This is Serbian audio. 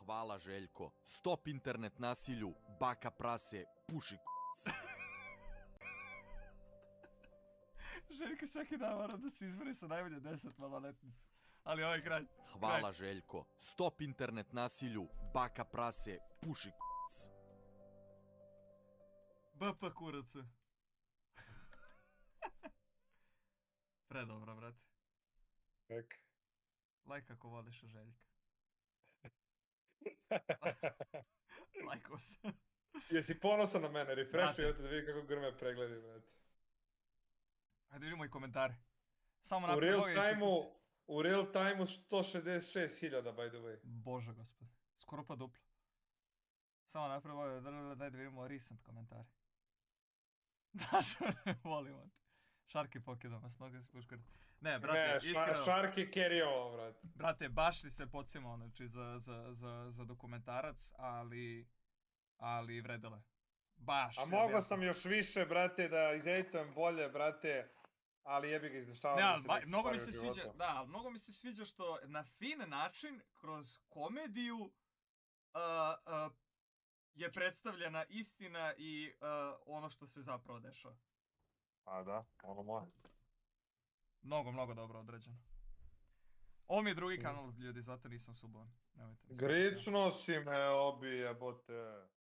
Hvala Željko. Stop internet nasilju, baka prase, puši k***c. Željko svaki dan mora da se izbori sa najmanje 10 maloletnica. Ali ovaj kraj. Hvala Željko. Stop internet nasilju, baka prase, puši k***c. BP kurac. Predobro, brate. Tek. Lajk ako voliš Željka. Lajko se. Jesi ponosan na mene? Refresh i da vidi kako grme pregledi, brate. Hajde vidimo i komentare. Samo U real time-u 166.000, by the way. Bože gospode. Skoro pa duplo. Samo napravo, daj da vidimo recent komentare. Dašo, volimo te. Šarki pokidamo, s noga si puškar. Ne, brate, iskreno. Šarki carry ovo, brate. Brate, baš si se podsimo, znači, za dokumentarac, ali vredilo je. Baš. A mogao sam još više, brate, da izeditujem bolje, brate, ali jebi ga izdeštavao da se neki mnogo mi se sviđa, da, mnogo mi se sviđa što na fin način, kroz komediju, je predstavljena istina i ono što se zapravo dešava. A da, ono moje. Mnogo dobro odrađeno. Ovo mi je drugi kanal, ljudi, zato nisam subovan. Grično si me obi, jebote.